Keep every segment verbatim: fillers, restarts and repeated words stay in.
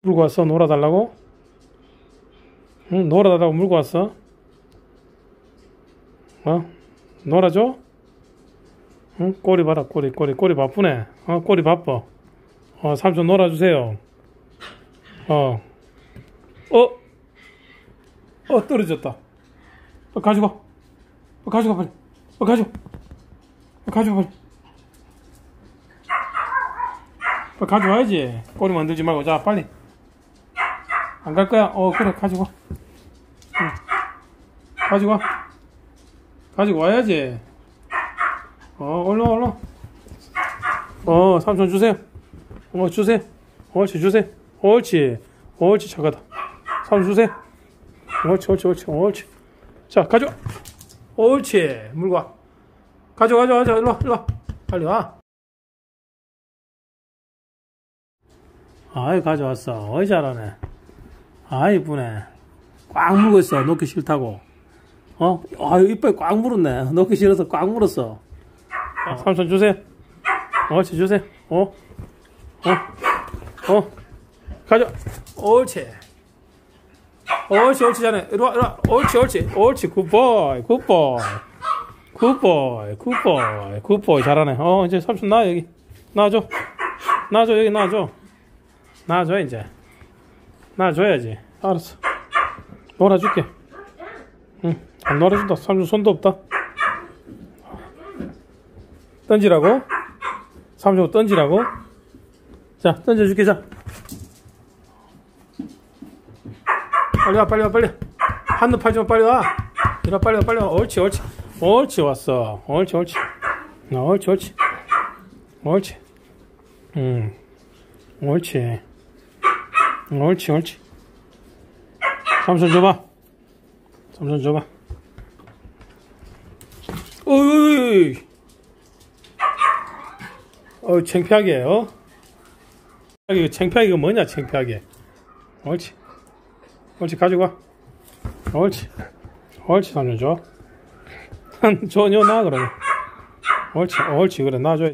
물고 왔어? 놀아달라고? 응, 놀아달라고 물고 왔어? 어? 놀아줘? 응? 꼬리 봐라, 꼬리, 꼬리, 꼬리 바쁘네. 어, 꼬리 바빠. 어, 삼촌 놀아주세요. 어, 어, 어, 떨어졌다. 어, 가져가. 어, 가져가, 빨리. 어, 가져가. 어, 가져가, 빨리. 어, 가져와야지. 꼬리 만들지 말고. 자, 빨리. 안 갈 거야? 어, 그래, 가져가. 응. 가져가. 가지고 와야지. 어, 얼른, 얼른. 어, 삼촌 주세요. 어, 주세요. 옳지, 주세요. 옳지. 옳지, 착하다. 삼촌 주세요. 옳지, 옳지, 옳지, 옳지. 자, 가져와. 옳지. 물고 와. 가져와, 가져와, 가져와. 일로 와, 일로 와. 빨리 와. 아이, 가져왔어. 어이, 잘하네. 아이, 이쁘네. 꽉 물고 있어. 놓기 싫다고. 어? 아유, 이빨 꽉 물었네. 놓기 싫어서 꽉 물었어. 어, 삼촌 주세요. 옳지, 주세요. 어? 어? 어? 가져. 옳지. 옳지, 옳지, 잘해. 이리 와, 이리 와. 옳지, 옳지. 옳지, 굿보이, 굿보이. 굿보이, 굿보이, 굿보이. 잘하네. 어, 이제 삼촌 나, 여기. 놔줘. 놔줘, 여기 놔줘. 놔줘, 이제. 놔줘야지. 알았어. 놀아줄게. 응, 안 놀아준다. 삼촌 손도 없다. 던지라고? 삼촌 던지라고? 자, 던져줄게, 자. 빨리 와, 빨리 와, 빨리. 한눈 팔지 마, 빨리 와. 이리 와, 빨리 와, 빨리 와. 옳지, 옳지. 옳지, 왔어. 옳지, 옳지. 옳지, 옳지. 옳지. 응. 옳지. 옳지, 옳지. 삼촌 줘봐. 삼촌 줘봐. 어이, 어, 창피하게, 어? 이거 창피하게, 이거 뭐냐, 창피하게. 옳지. 옳지, 가지고 와. 옳지. 옳지, 삼촌 줘. 줘, 줘, 놔, 그러면. 옳지, 옳지, 그래, 놔줘야지.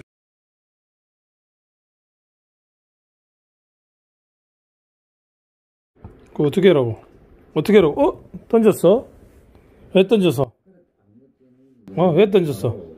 그거 어떻게 하라고? 어떻게 하라고? 어? 던졌어? 왜 던졌어? 어, 왜 던졌어?